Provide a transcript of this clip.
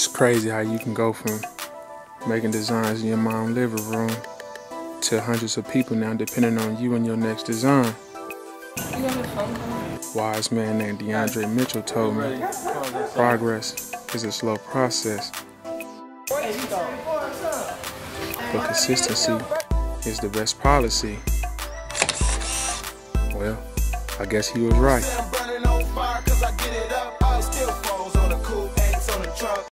It's crazy how you can go from making designs in your mom's living room to hundreds of people now depending on you and your next design. Wise man named DeAndre Mitchell told me, progress is a slow process, but consistency is the best policy. Well, I guess he was right.